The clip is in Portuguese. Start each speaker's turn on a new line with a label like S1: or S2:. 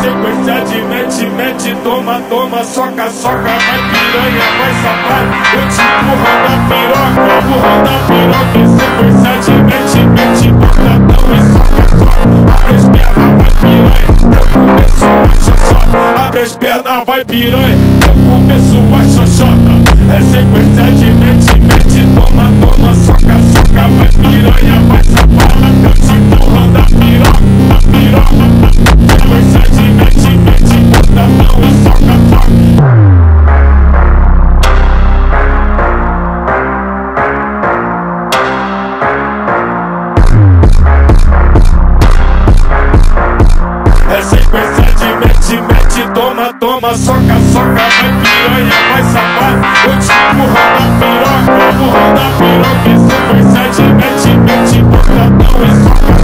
S1: sequência de mete, mete, toma, toma, soca, soca, vai piranha, vai safado. Eu te empurrando a piroca, empurrando a piroca. Em sequência de mete, mete, botadão e soca, soca. Abre as pernas, vai piranha, eu começo a xoxota. Abre as pernas, vai piranha, eu começo a xoxota. É sequência de mete, mete, toma, toma, soca, soca, vai piranha, vai safada. Eu te empurrando a piroca, sequência de mete, mete, botadão e soca, soca. É sequência de mete, mete, toma, toma, soca, soca, vai piranha, vai safado. Eu te empurrando a piroca, empurrando a piroca. Em sequência de mete, mete, botadão e soca.